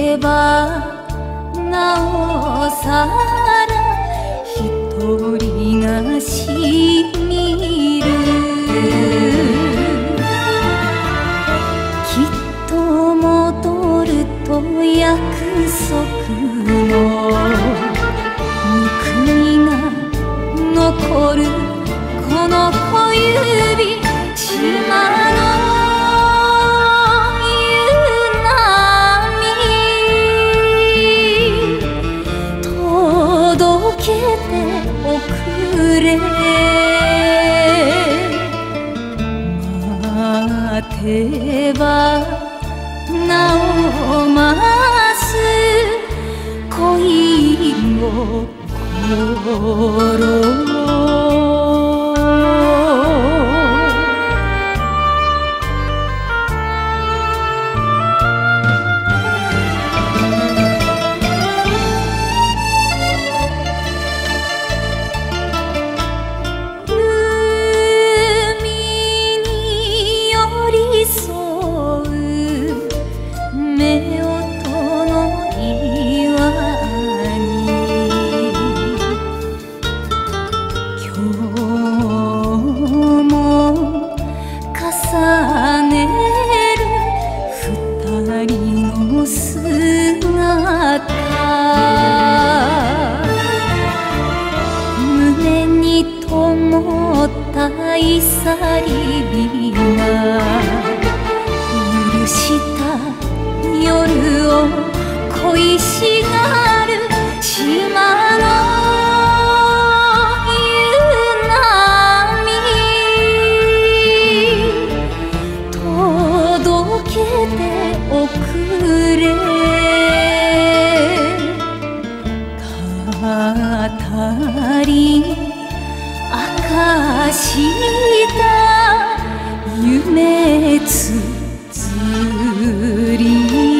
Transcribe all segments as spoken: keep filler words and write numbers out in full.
けばなおさら一人がしみる。きっと戻ると約束のぬくみが残るこの小指島の待てばなおます恋心。胸に灯ったいさり火が許した夜を恋しがる島の夕波届けておくれ。語り明かした夢つづり。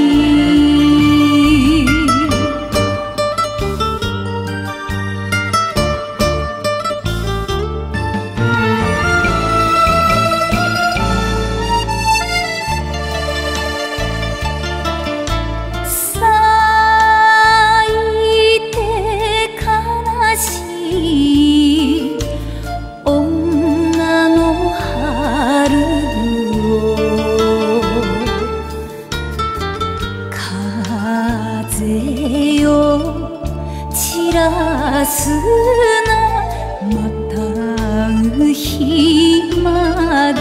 風よ散らすなまたう日ま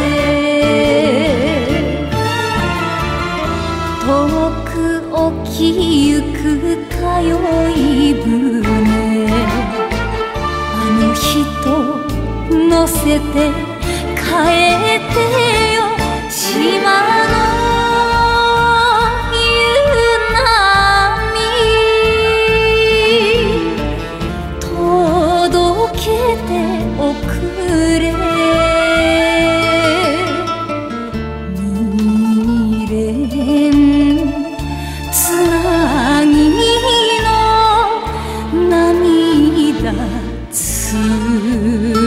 で。遠く沖ゆく通い船あの人乗せて帰ってよ島のつ